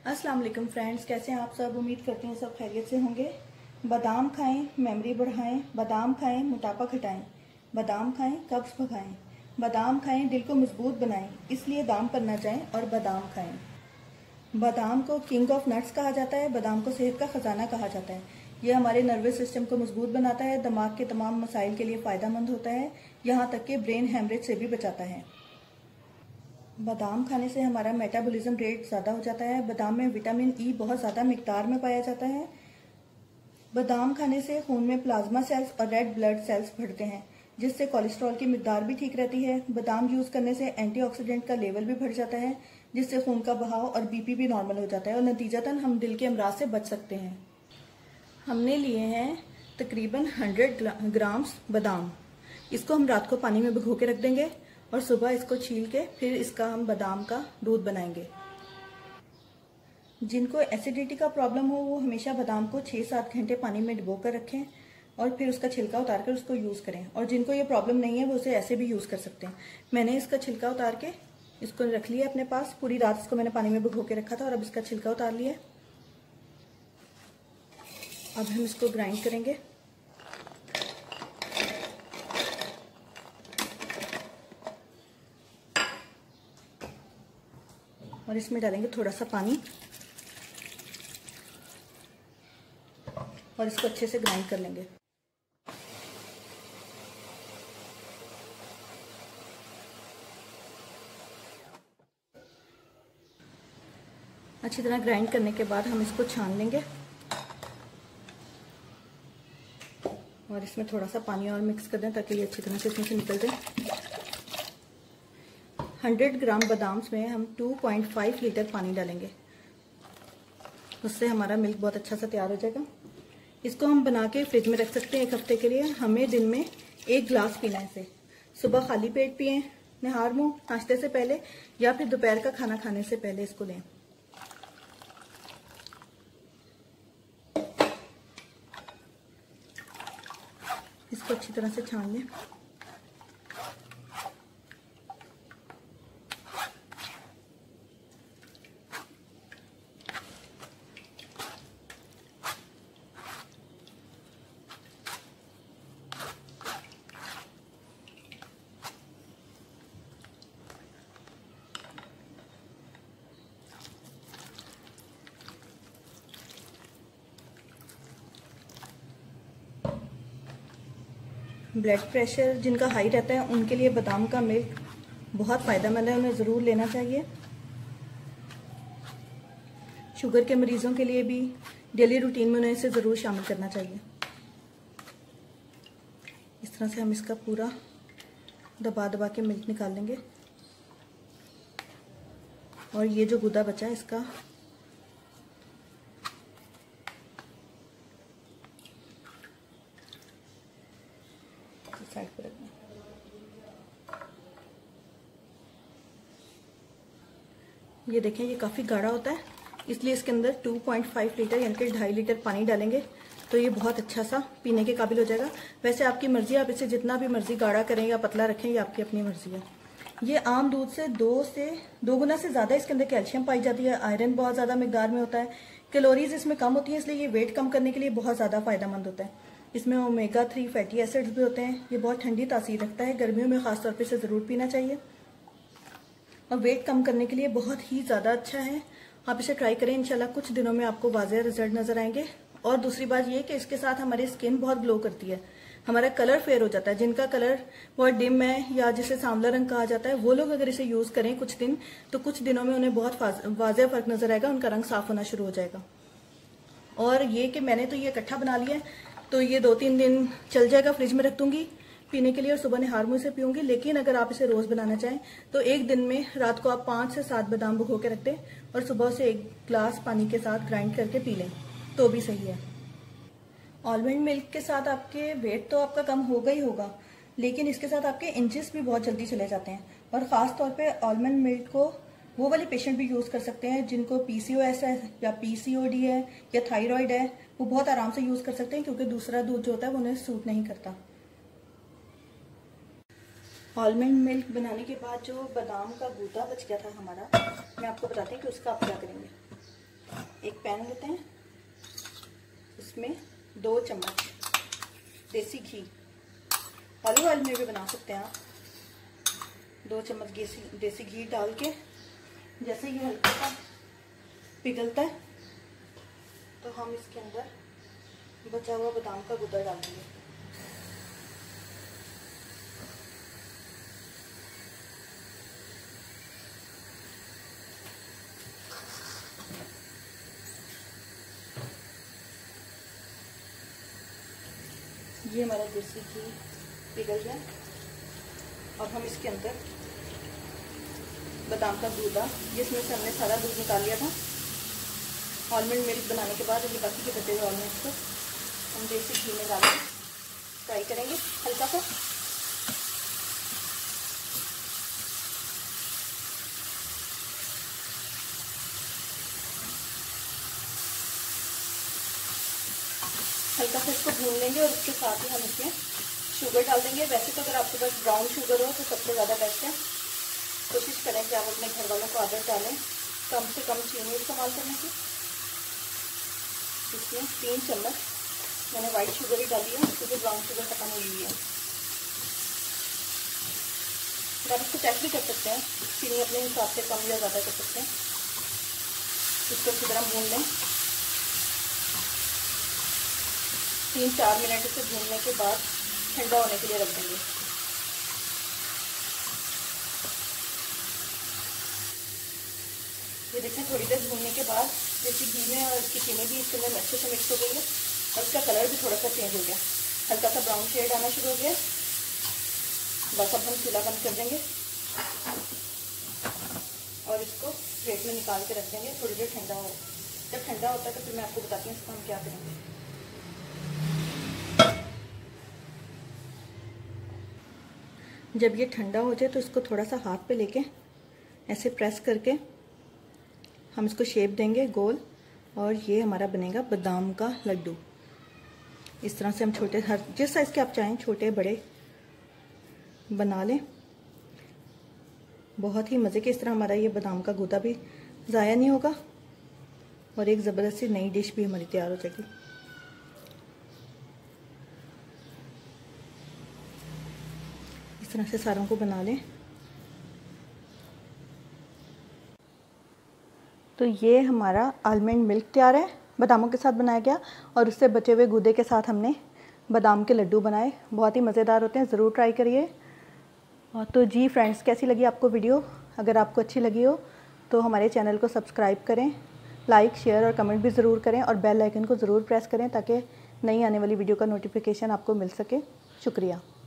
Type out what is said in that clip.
अस्सलाम वालेकुम फ्रेंड्स, कैसे हैं आप सब। उम्मीद करते हैं सब खैरियत से होंगे। बादाम खाएं, मेमोरी बढ़ाएं। बादाम खाएं, मोटापा घटाएं। बादाम खाएं, कब्ज भगाएं। बादाम खाएं, दिल को मजबूत बनाएं। इसलिए दाम पर ना जाएं और बादाम खाएं। बादाम को किंग ऑफ नट्स कहा जाता है। बादाम को सेहत का खजाना कहा जाता है। यह हमारे नर्वस सिस्टम को मजबूत बनाता है, दिमाग के तमाम मसाइल के लिए फ़ायदेमंद होता है, यहाँ तक कि ब्रेन हेमरेज से भी बचाता है। बादाम खाने से हमारा मेटाबॉलिज्म रेट ज़्यादा हो जाता है। बादाम में विटामिन ई बहुत ज़्यादा मिकदार में पाया जाता है। बादाम खाने से खून में प्लाज्मा सेल्स और रेड ब्लड सेल्स बढ़ते हैं, जिससे कोलेस्ट्रॉल की मिकदार भी ठीक रहती है। बादाम यूज़ करने से एंटीऑक्सीडेंट का लेवल भी बढ़ जाता है, जिससे खून का बहाव और बीपी भी नॉर्मल हो जाता है और नतीजतन हम दिल के अमराज से बच सकते हैं। हमने लिए हैं तकरीबन 100 ग्राम्स बादाम। इसको हम रात को पानी में भिगो के रख देंगे और सुबह इसको छील के फिर इसका हम बादाम का दूध बनाएंगे। जिनको एसिडिटी का प्रॉब्लम हो वो हमेशा बादाम को 6-7 घंटे पानी में डुबो कर रखें और फिर उसका छिलका उतार कर उसको यूज़ करें। और जिनको ये प्रॉब्लम नहीं है वो उसे ऐसे भी यूज़ कर सकते हैं। मैंने इसका छिलका उतार के इसको रख लिया अपने पास। पूरी रात इसको मैंने पानी में भिगो के रखा था और अब इसका छिलका उतार लिया। अब हम इसको ग्राइंड करेंगे। और इसमें डालेंगे थोड़ा सा पानी और इसको अच्छे से ग्राइंड कर लेंगे। अच्छी तरह ग्राइंड करने के बाद हम इसको छान लेंगे और इसमें थोड़ा सा पानी और मिक्स कर दें ताकि ये अच्छी तरह से इसमें से निकल जाए। 100 ग्राम बादाम में हम 2.5 लीटर पानी डालेंगे। उससे हमारा मिल्क बहुत अच्छा सा तैयार हो जाएगा। इसको हम बना के फ्रिज में रख सकते हैं 1 हफ्ते के लिए। हमें दिन में 1 गिलास पीना है इसे। सुबह खाली पेट पिएं, निहार मुंह नाश्ते से पहले, या फिर दोपहर का खाना खाने से पहले इसको लें। इसको अच्छी तरह से छान लें। ब्लड प्रेशर जिनका हाई रहता है उनके लिए बादाम का मिल्क बहुत फ़ायदेमंद है, उन्हें ज़रूर लेना चाहिए। शुगर के मरीजों के लिए भी डेली रूटीन में उन्हें इसे ज़रूर शामिल करना चाहिए। इस तरह से हम इसका पूरा दबा दबा के मिल्क निकाल लेंगे और ये जो गुदा बचा है इसका साइड पर रखना। ये देखें, ये काफ़ी गाढ़ा होता है, इसलिए इसके अंदर 2.5 लीटर यानी कि 2.5 लीटर पानी डालेंगे तो ये बहुत अच्छा सा पीने के काबिल हो जाएगा। वैसे आपकी मर्जी, आप इसे जितना भी मर्जी गाढ़ा करें या पतला रखें, ये आपकी अपनी मर्जी है। ये आम दूध से 2 गुना से ज़्यादा इसके अंदर कैल्शियम पाई जाती है। आयरन बहुत ज़्यादा मिकदार में होता है। कैलोरीज इसमें कम होती है, इसलिए ये वेट कम करने के लिए बहुत ज़्यादा फ़ायदेमंद होता है। इसमें ओमेगा 3 फैटी एसिड्स भी होते हैं। ये बहुत ठंडी तासीर रखता है। गर्मियों में ख़ास तौर पे इसे ज़रूर पीना चाहिए और वेट कम करने के लिए बहुत ही ज़्यादा अच्छा है। आप इसे ट्राई करें, इंशाल्लाह कुछ दिनों में आपको वाज़ेह रिजल्ट नज़र आएंगे। और दूसरी बात ये कि इसके साथ हमारी स्किन बहुत ग्लो करती है, हमारा कलर फेयर हो जाता है। जिनका कलर बहुत डिम है या जिसे सांवला रंग कहा जाता है, वो लोग अगर इसे यूज़ करें कुछ दिन, तो कुछ दिनों में उन्हें बहुत वाज़ेह फ़र्क नज़र आएगा, उनका रंग साफ होना शुरू हो जाएगा। और ये कि मैंने तो ये इकट्ठा बना लिया है, तो ये 2-3 दिन चल जाएगा। फ्रिज में रख दूंगी पीने के लिए और सुबह निहार मुंह से पीऊंगी। लेकिन अगर आप इसे रोज़ बनाना चाहें तो एक दिन में रात को आप 5 से 7 बादाम भिगो के रख दें और सुबह उसे 1 गिलास पानी के साथ ग्राइंड करके पी लें तो भी सही है। आलमंड मिल्क के साथ आपके वेट तो आपका कम होगा ही होगा, लेकिन इसके साथ आपके इंचेस भी बहुत जल्दी चले जाते हैं। और ख़ास तौर पे आलमंड मिल्क को वो वाले पेशेंट भी यूज़ कर सकते हैं जिनको PCOS है या PCOD है या थायराइड है। वो बहुत आराम से यूज़ कर सकते हैं क्योंकि दूसरा दूध जो होता है वो उन्हें सूट नहीं करता। आलमंड मिल्क बनाने के बाद जो बादाम का गूदा बच गया था हमारा, मैं आपको बताती हूँ कि उसका आप क्या करेंगे। पैन लेते हैं, इसमें 2 चम्मच देसी घी, ऑलिव ऑयल में भी बना सकते हैं आप। 2 चम्मच देसी घी डाल के जैसे ये हल्का सा पिघलता है तो हम इसके अंदर बचा हुआ बादाम का गुदा डाल देंगे। ये हमारा देसी घी पिघल गया। अब हम इसके अंदर बादाम का दूध, जिसमें से हमने सारा दूध निकाल लिया था आलमंड मिल्क बनाने के बाद, ये बाकी के बचे हुए आलमंड्स को हम देसी घी में डाल के फ्राई करेंगे हल्का सा। हल्का सा इसको भून लेंगे और उसके साथ ही हम इसमें शुगर डाल देंगे। वैसे तो अगर आपके पास ब्राउन शुगर हो तो सबसे ज़्यादा बेस्ट है। कोशिश करें कि आप अपने घर वालों को आदत डालें कम से कम चीनी इस्तेमाल करने की। इसमें 3 चम्मच मैंने वाइट शुगर ही डाली है, क्योंकि ब्राउन शुगर खत्म हो गई है। आप इसको टेस्ट भी कर सकते हैं, चीनी अपने हिसाब से कम या ज़्यादा कर सकते हैं। इसको अच्छी तरह भून लें। 3-4 मिनट इसे भूनने के बाद ठंडा होने के लिए रख देंगे। ये देखें, थोड़ी देर भूनने के बाद जैसे घी में और इसकी चीनी भी इसके अंदर अच्छे से मिक्स हो गई है और इसका कलर भी थोड़ा सा चेंज हो गया, हल्का सा ब्राउन शेड आना शुरू हो गया। बस अब हम चूल्हा बंद कर देंगे और इसको प्लेट में निकाल के रख देंगे, थोड़ी देर ठंडा हो। जब ठंडा होता है तो फिर मैं आपको बताती हूँ इसको हम क्या करेंगे। जब ये ठंडा हो जाए तो इसको थोड़ा सा हाथ पे लेके ऐसे प्रेस करके हम इसको शेप देंगे गोल, और ये हमारा बनेगा बादाम का लड्डू। इस तरह से हम छोटे, हर जिस साइज़ के आप चाहें, छोटे बड़े बना लें। बहुत ही मज़े के। इस तरह हमारा ये बादाम का गूदा भी ज़ाया नहीं होगा और एक ज़बरदस्त सी नई डिश भी हमारी तैयार हो जाएगी। इस तरह से सारों को बना लें। तो ये हमारा आलमंड मिल्क तैयार है, बादामों के साथ बनाया गया, और उससे बचे हुए गूदे के साथ हमने बादाम के लड्डू बनाए। बहुत ही मज़ेदार होते हैं, ज़रूर ट्राई करिए। तो जी फ्रेंड्स, कैसी लगी आपको वीडियो? अगर आपको अच्छी लगी हो तो हमारे चैनल को सब्सक्राइब करें, लाइक, शेयर और कमेंट भी ज़रूर करें, और बेल आइकन को ज़रूर प्रेस करें ताकि नई आने वाली वीडियो का नोटिफिकेशन आपको मिल सके। शुक्रिया।